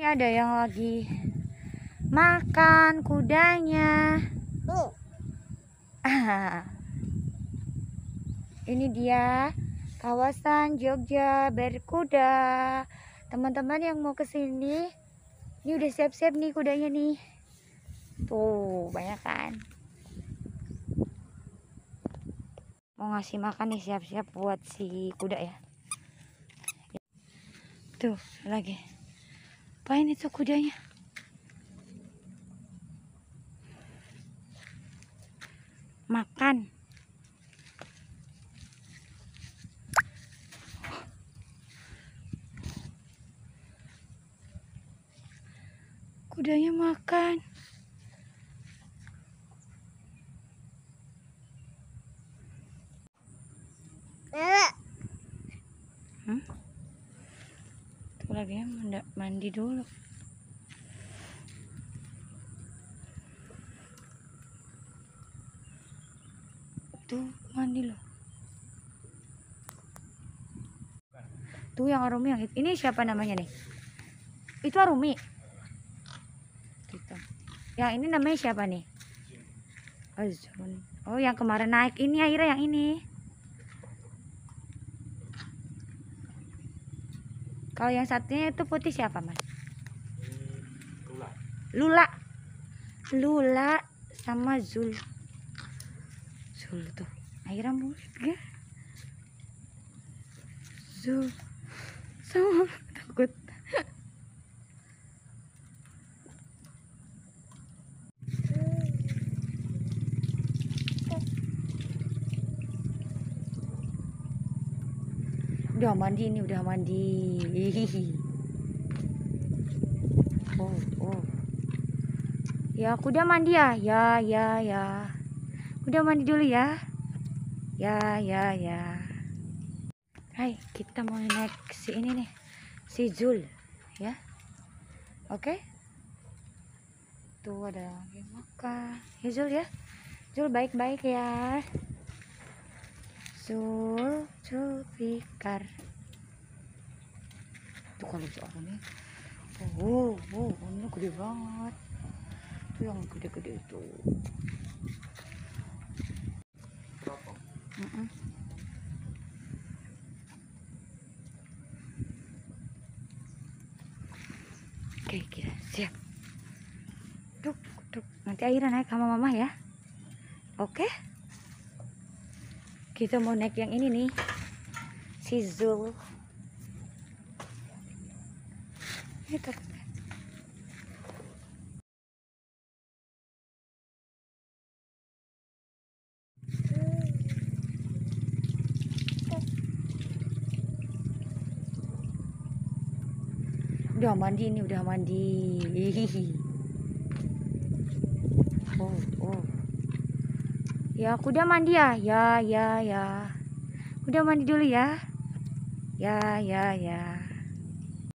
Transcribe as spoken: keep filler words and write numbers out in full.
ada yang lagi makan kudanya. Ini dia kawasan Jogja berkuda. Teman-teman yang mau ke sini, ini udah siap-siap nih kudanya nih. Tuh, banyak kan. Mau ngasih makan nih, siap-siap buat si kuda ya. Tuh, lagi. Apain itu kudanya? Makan. Kudanya makan. Hmm? Tuh lagi ya, mandi dulu. Tuh mandi loh. Tuh yang Arumi yang ini siapa namanya nih? Itu Arumi. Gitu. Yang ini namanya siapa nih? Azun. Oh, yang kemarin naik ini akhirnya yang ini. Kalau yang satunya itu putih siapa, Mas? Lula. Lula. Lula sama Zul. Zul tuh. Akhirnya murid gak? Zul. Sama takut. Udah mandi ini, udah mandi. Oh, oh. Ya, aku udah mandi ya. Ya, ya, ya. Udah mandi dulu ya. Ya, ya, ya. Hai, kita mau naik si ini nih. Si Zul, ya. Oke. Tuh ada lagi makan. Ya Zul ya. Zul baik-baik ya. Zul, Zul Fikar. Tuh kalau seorang ini. Oh, oh, ini gede banget. Tuh yang gede-gede itu. Mm -mm. Oke, kita siap. Duk, duk. Nanti akhirnya naik sama mama ya. Oke. Kita mau naik yang ini nih. Si Zul. Ini takut. Udah mandi ini, udah mandi. Oh, oh. Ya, aku udah mandi ya. Ya, ya, ya. Udah mandi dulu ya. Ya, ya, ya.